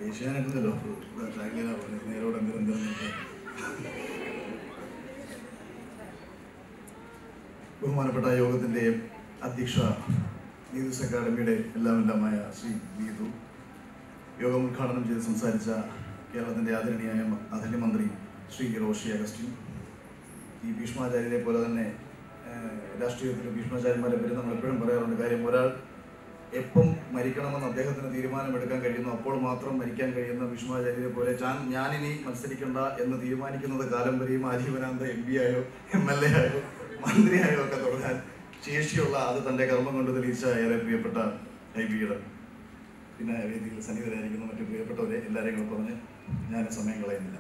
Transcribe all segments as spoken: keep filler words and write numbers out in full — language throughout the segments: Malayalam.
ഏഷ്യാനെറ്റല്ലോ നേരോടെ ബഹുമാനപ്പെട്ട യോഗത്തിൻ്റെ അധ്യക്ഷ നീതൂസ് അക്കാഡമിയുടെ എല്ലാമെല്ലാമായ ശ്രീ നീതു, യോഗം ഉദ്ഘാടനം ചെയ്ത് സംസാരിച്ച കേരളത്തിൻ്റെ ആദരണീയായ ആദരണീയമന്ത്രി ശ്രീ റോഷി അഗസ്റ്റിൻ, ഈ ഭീഷ്മാചാര്യരെ പോലെ തന്നെ രാഷ്ട്രീയത്തിൽ ഭീഷ്മാചാര്യന്മാരെ പറ്റി നമ്മൾ എപ്പോഴും പറയാറുണ്ട്. കാര്യം, ഒരാൾ എപ്പം മരിക്കണമെന്ന് അദ്ദേഹത്തിന് തീരുമാനമെടുക്കാൻ കഴിയുന്നു അപ്പോൾ മാത്രം മരിക്കാൻ കഴിയുന്ന ഭീഷ്മാചാര്യരെ പോലെ ഞാൻ ഞാനിനി മത്സരിക്കേണ്ട എന്ന് തീരുമാനിക്കുന്നത് കാലം വരെയും ആജീവനാന്ത എം പി ആയോ എം എൽ എ ആയോ മന്ത്രിയായോ ഒക്കെ തുടങ്ങാൻ ശേഷിയുള്ള, അത് തൻ്റെ കർമ്മം കൊണ്ട് തെളിയിച്ച ഏറെ പ്രിയപ്പെട്ട ഐ ബിയുടെ പിന്നെ വേദിയിൽ സന്നിഹിതരായിരിക്കുന്ന മറ്റു പ്രിയപ്പെട്ടവരെ എല്ലാവരെയും പറഞ്ഞ് ഞാൻ സമയം കളയുന്നില്ല.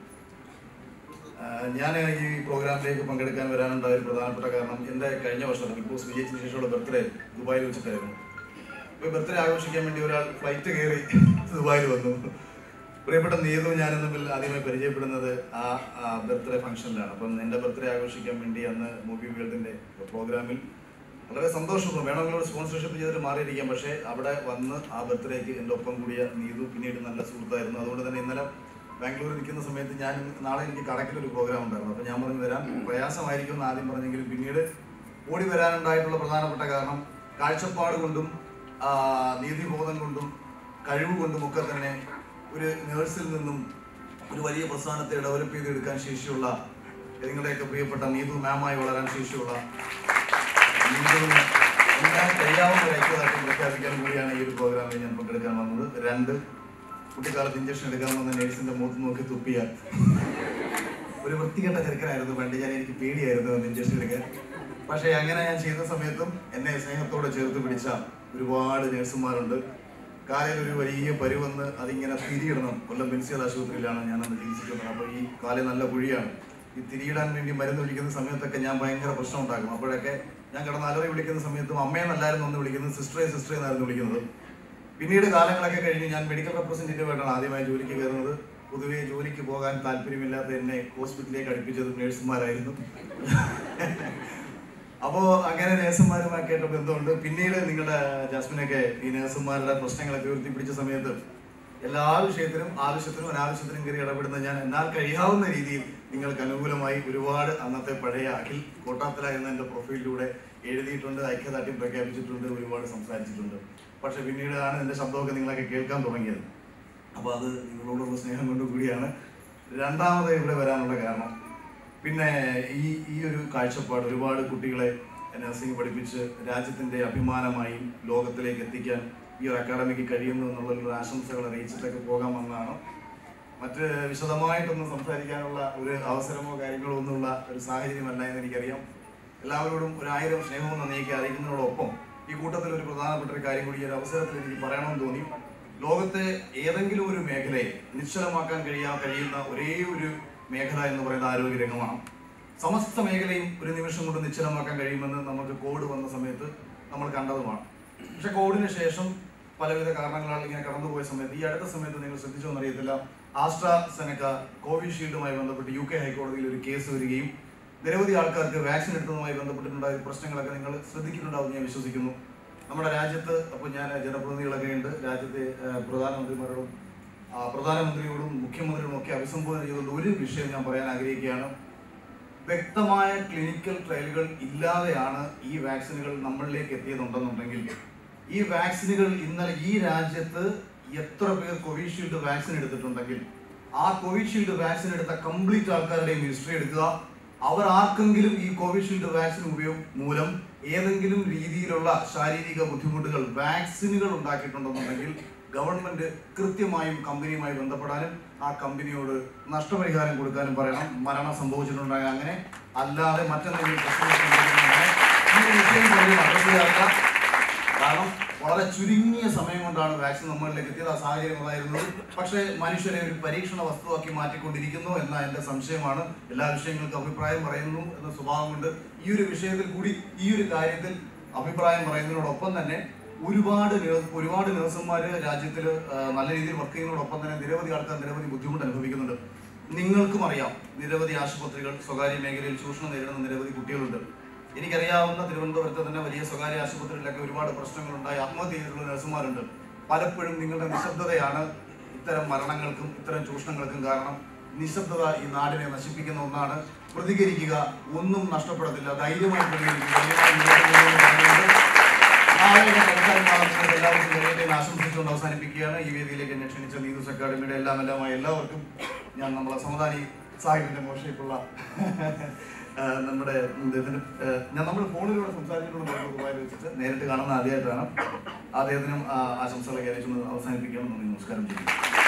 ഞാൻ ഈ പ്രോഗ്രാമിലേക്ക് പങ്കെടുക്കാൻ വരാനുണ്ടായ ഒരു പ്രധാനപ്പെട്ട കാരണം, എൻ്റെ കഴിഞ്ഞ വർഷം ബിഗ് ബോസ് വിജയിച്ചതിന് ശേഷമുള്ള ബർത്ത്ഡേ ദുബായിൽ വെച്ചിട്ടായിരുന്നു. ഇപ്പോൾ ബർത്ത്ഡേ ആഘോഷിക്കാൻ വേണ്ടി ഒരാൾ ഫ്ലൈറ്റ് കയറി ദുബായിൽ വന്നു. പ്രിയപ്പെട്ട നീതു ഞാനും തമ്മിൽ ആദ്യമായി പരിചയപ്പെടുന്നത് ആ ബർത്ത്ഡേ ഫംഗ്ഷനിലാണ്. അപ്പം എൻ്റെ ബർത്ത്ഡേ ആഘോഷിക്കാൻ വേണ്ടി അന്ന് മൂവി വേൾഡിൻ്റെ പ്രോഗ്രാമിൽ വളരെ സന്തോഷവും വേണമെങ്കിൽ സ്പോൺസർഷിപ്പ് ചെയ്തിട്ട് മാറിയിരിക്കാം. പക്ഷേ അവിടെ വന്ന് ആ ബർത്ത്ഡേക്ക് എൻ്റെ ഒപ്പം കൂടിയ നീതു പിന്നീട് നല്ല സുഹൃത്തായിരുന്നു. അതുകൊണ്ട് തന്നെ ഇന്നലെ ബാംഗ്ലൂരിൽ നിൽക്കുന്ന സമയത്ത് ഞാൻ നാളെ എനിക്ക് കടക്കിലൊരു പ്രോഗ്രാം ഉണ്ടായിരുന്നു. അപ്പോൾ ഞാൻ പറഞ്ഞു വരാൻ പ്രയാസമായിരിക്കും എന്ന് ആദ്യം പറഞ്ഞെങ്കിലും പിന്നീട് ഓടി വരാനുണ്ടായിട്ടുള്ള പ്രധാനപ്പെട്ട കാരണം കാഴ്ചപ്പാട് കൊണ്ടും നീതിബോധം കൊണ്ടും കഴിവ് കൊണ്ടും ഒക്കെ തന്നെ ഒരു നേഴ്സിൽ നിന്നും ഒരു വലിയ പ്രസ്ഥാനത്തെ ഡെവലപ്പ് ചെയ്തെടുക്കാൻ ശേഷിയുള്ള നിങ്ങളുടെയൊക്കെ പ്രിയപ്പെട്ട നീതു മാമായി വളരാൻ ശേഷിയുള്ള നീതുവിന് എല്ലാം കഴിയാവുന്ന ഒരു ഐക്യദാർഢ്യം പ്രഖ്യാപിക്കാൻ കൂടിയാണ് ഈ ഒരു പ്രോഗ്രാമിൽ ഞാൻ പങ്കെടുക്കാൻ വന്നത്. രണ്ട്, കുട്ടിക്കാലത്ത് ഇഞ്ചക്ഷൻ എടുക്കാൻ വന്ന നേഴ്സിന്റെ മുഖത്ത് നോക്കി തുപ്പിയ ഒരു വൃത്തികെട്ട ചെറുക്കനായിരുന്നു പണ്ട് ഞാൻ. എനിക്ക് പേടിയായിരുന്നു അന്ന് ഇഞ്ചക്ഷൻ എടുക്കാൻ. പക്ഷേ അങ്ങനെ ഞാൻ ചെയ്ത സമയത്തും എന്നെ സ്നേഹത്തോടെ ചേർത്ത് പിടിച്ച ഒരുപാട് നേഴ്സുമാരുണ്ട്. കാലിൽ ഒരു വലിയ പരുവന്ന് അതിങ്ങനെ തിരിയിടണം. കൊല്ലം ബെൻസിയൽ ആശുപത്രിയിലാണ് ഞാനന്ന് ചികിത്സിക്കുന്നത്. അപ്പോൾ ഈ കാലിൽ നല്ല കുഴിയാണ്. ഈ തിരിയിടാൻ വേണ്ടി മരുന്ന് വിളിക്കുന്ന സമയത്തൊക്കെ ഞാൻ ഭയങ്കര പ്രശ്നം ഉണ്ടാക്കും. അപ്പോഴൊക്കെ ഞാൻ കിടന്ന് അലറി വിളിക്കുന്ന സമയത്തും അമ്മയെന്നല്ലായിരുന്നു ഒന്ന് വിളിക്കുന്നത്, സിസ്റ്ററെ സിസ്റ്ററെ എന്നായിരുന്നു വിളിക്കുന്നത്. പിന്നീട് കാലങ്ങളൊക്കെ കഴിഞ്ഞ് ഞാൻ മെഡിക്കൽ റെപ്രസെൻറ്റേറ്റീവ് ആയിട്ടാണ് ആദ്യമായി ജോലിക്ക് കയറുന്നത്. പൊതുവെ ജോലിക്ക് പോകാൻ താല്പര്യമില്ലാത്ത എന്നെ ഹോസ്പിറ്റലിലേക്ക് അടുപ്പിച്ചത് നേഴ്സുമാരായിരുന്നു. അപ്പോൾ അങ്ങനെ നേഴ്സുമാരുമൊക്കെ ആയിട്ട് ബന്ധമുണ്ട്. പിന്നീട് നിങ്ങളുടെ ജാസ്മിനൊക്കെ ഈ നേഴ്സുമാരുടെ പ്രശ്നങ്ങളൊക്കെ ഉയർത്തിപ്പിടിച്ച സമയത്ത് എല്ലാ വിഷയത്തിലും ആവശ്യത്തിനും അനാവശ്യത്തിനും കയറി ഇടപെടുന്ന ഞാൻ എന്നാൽ കഴിയാവുന്ന രീതിയിൽ നിങ്ങൾക്ക് അനുകൂലമായി ഒരുപാട് അന്നത്തെ പഴയ അഖിൽ കോട്ടാത്തല എന്ന എൻ്റെ പ്രൊഫൈലിലൂടെ എഴുതിയിട്ടുണ്ട്, ഐക്യദാർഢ്യം പ്രഖ്യാപിച്ചിട്ടുണ്ട്, ഒരുപാട് സംസാരിച്ചിട്ടുണ്ട്. പക്ഷെ പിന്നീടാണ് എൻ്റെ ശബ്ദമൊക്കെ നിങ്ങളൊക്കെ കേൾക്കാൻ തുടങ്ങിയത്. അപ്പോൾ അത് നിങ്ങളോടുള്ള സ്നേഹം കൊണ്ട് കൂടിയാണ്. രണ്ടാമത് ഇവിടെ വരാനുള്ള കാരണം, പിന്നെ ഈ ഈ ഒരു കാഴ്ചപ്പാട് ഒരുപാട് കുട്ടികളെ നഴ്സിംഗ് പഠിപ്പിച്ച് രാജ്യത്തിൻ്റെ അഭിമാനമായി ലോകത്തിലേക്ക് എത്തിക്കാൻ ഈ ഒരു അക്കാഡമിക്ക് കഴിയുന്നു എന്നുള്ളൊരു ആശംസകൾ അറിയിച്ചിട്ടൊക്കെ പോകാമെന്നാണ്. മറ്റ് വിശദമായിട്ടൊന്നും സംസാരിക്കാനുള്ള ഒരു അവസരമോ കാര്യങ്ങളോ ഒന്നുമുള്ള ഒരു സാഹചര്യമല്ല എന്ന് എനിക്കറിയാം. എല്ലാവരോടും ഒരായിരം സ്നേഹവും നന്ദിയൊക്കെ അറിയിക്കുന്നതോടൊപ്പം ഈ കൂട്ടത്തിൽ ഒരു പ്രധാനപ്പെട്ട ഒരു കാര്യം കൂടി ഈ ഒരു അവസരത്തിൽ എനിക്ക് പറയണമെന്ന് തോന്നി. ലോകത്തെ ഏതെങ്കിലും ഒരു മേഖലയെ നിശ്ചലമാക്കാൻ കഴിയാൻ കഴിയുന്ന ഒരേ ഒരു മേഖല എന്ന് പറയുന്ന ആരോഗ്യരംഗമാണ്. സമസ്ത മേഖലയും ഒരു നിമിഷം കൊണ്ട് നിശ്ചലമാക്കാൻ കഴിയുമെന്ന് നമുക്ക് കോവിഡ് വന്ന സമയത്ത് നമ്മൾ കണ്ടതുമാണ്. പക്ഷെ കോവിഡിന് ശേഷം പലവിധ കാരണങ്ങളാൽ ഇങ്ങനെ കടന്നുപോയ സമയത്ത് ഈ അടുത്ത സമയത്ത് നിങ്ങൾ ശ്രദ്ധിച്ചോന്നറിയത്തില്ല, ആസ്ട്രാസെനക്ക കോവിഷീൽഡുമായി ബന്ധപ്പെട്ട് യു കെ ഹൈക്കോടതിയിൽ ഒരു കേസ് വരികയും നിരവധി ആൾക്കാർക്ക് വാക്സിൻ എടുത്തതുമായി ബന്ധപ്പെട്ടിട്ടുണ്ടായ പ്രശ്നങ്ങളൊക്കെ നിങ്ങൾ ശ്രദ്ധിക്കുന്നുണ്ടാവും ഞാൻ വിശ്വസിക്കുന്നു. നമ്മുടെ രാജ്യത്ത് അപ്പോൾ ഞാൻ ജനപ്രതിനിധികളൊക്കെ ഉണ്ട്, രാജ്യത്തെ പ്രധാനമന്ത്രിമാരോടും പ്രധാനമന്ത്രിയോടും മുഖ്യമന്ത്രിയോടും ഒക്കെ അഭിസംബോധന ചെയ്തുകൊണ്ട് ഒരു വിഷയം ഞാൻ പറയാൻ ആഗ്രഹിക്കുകയാണ്. വ്യക്തമായ ക്ലിനിക്കൽ ട്രയലുകൾ ഇല്ലാതെയാണ് ഈ വാക്സിനുകൾ നമ്മളിലേക്ക് എത്തിയതുണ്ടെന്നുണ്ടെങ്കിൽ ഈ വാക്സിനുകൾ ഇന്നലെ ഈ രാജ്യത്ത് എത്ര പേർ കോവിഷീൽഡ് വാക്സിൻ എടുത്തിട്ടുണ്ടെങ്കിൽ ആ കോവിഷീൽഡ് വാക്സിൻ എടുത്ത കംപ്ലീറ്റ് ആൾക്കാരുടെയും ഹിസ്റ്ററി എടുക്കുക. അവർ ആർക്കെങ്കിലും ഈ കോവിഷീൽഡ് വാക്സിൻ ഉപയോഗം മൂലം ഏതെങ്കിലും രീതിയിലുള്ള ശാരീരിക ബുദ്ധിമുട്ടുകൾ വാക്സിനുകൾ ഉണ്ടാക്കിയിട്ടുണ്ടെന്നുണ്ടെങ്കിൽ ഗവൺമെന്റ് കൃത്യമായും കമ്പനിയുമായി ബന്ധപ്പെടാനും ആ കമ്പനിയോട് നഷ്ടപരിഹാരം കൊടുക്കാനും പറയണം. മരണം സംഭവിച്ചിട്ടുണ്ടായ അങ്ങനെ അല്ലാതെ മറ്റെന്തെങ്കിലും പ്രശ്നം. കാരണം വളരെ ചുരുങ്ങിയ സമയം കൊണ്ടാണ് വാക്സിൻ നമ്മളിലേക്ക് എത്തിയത്. ആ സാഹചര്യം അതായിരുന്നത്. പക്ഷേ മനുഷ്യരെ ഒരു പരീക്ഷണ വസ്തുവാക്കി മാറ്റിക്കൊണ്ടിരിക്കുന്നു എന്ന എൻ്റെ സംശയമാണ്. എല്ലാ വിഷയങ്ങൾക്കും അഭിപ്രായം പറയുന്നു എന്ന സ്വഭാവം കൊണ്ട് ഈ ഒരു വിഷയത്തിൽ കൂടി ഈ ഒരു കാര്യത്തിൽ അഭിപ്രായം പറയുന്നതിനോടൊപ്പം തന്നെ ഒരുപാട് ഒരുപാട് നഴ്സുമാർ രാജ്യത്തിൽ നല്ല രീതിയിൽ വർക്ക് ചെയ്യുന്നതോടൊപ്പം തന്നെ നിരവധി ആൾക്കാർ നിരവധി ബുദ്ധിമുട്ട് അനുഭവിക്കുന്നുണ്ട്. നിങ്ങൾക്കും അറിയാം, നിരവധി ആശുപത്രികൾ സ്വകാര്യ മേഖലയിൽ ചൂഷണം നേരിടുന്ന നിരവധി കുട്ടികളുണ്ട്. എനിക്കറിയാവുന്ന തിരുവനന്തപുരത്ത് തന്നെ വലിയ സ്വകാര്യ ആശുപത്രികളിലൊക്കെ ഒരുപാട് പ്രശ്നങ്ങളുണ്ടായി ആത്മഹത്യ ചെയ്തിട്ടുള്ള നഴ്സുമാരുണ്ട്. പലപ്പോഴും നിങ്ങളുടെ നിശബ്ദതയാണ് ഇത്തരം മരണങ്ങൾക്കും ഇത്തരം ചൂഷണങ്ങൾക്കും കാരണം നിശബ്ദത ഈ നാടിനെ നശിപ്പിക്കുന്ന ഒന്നാണ്. പ്രതികരിക്കുക, ഒന്നും നഷ്ടപ്പെടത്തില്ല, ധൈര്യമായി പ്രതികരിക്കുക. എല്ലാവർക്കും ആശംസിച്ചുകൊണ്ട് അവസാനിപ്പിക്കുകയാണ്. ഈ വേദിയിലേക്ക് എന്നെ ക്ഷണിച്ച നീതൂസ് അക്കാദമിയുടെ എല്ലാം എല്ലാമായ എല്ലാവർക്കും ഞാൻ നമ്മളെ സമുദാനി സാഹിബിന്റെ മോശയിപ്പുള്ള നമ്മുടെ ഇതിന് ഞാൻ നമ്മൾ ഫോണിലൂടെ സംസാരിച്ചിട്ടുള്ള ദുബായിൽ വെച്ചിട്ട് നേരിട്ട് കാണുന്ന ആദ്യമായിട്ടാണ്. അദ്ദേഹത്തിനും ആശംസകളൊക്കെ അറിയിച്ചുകൊണ്ട് അവസാനിപ്പിക്കാമെന്ന് നമസ്കാരം ചെയ്യും.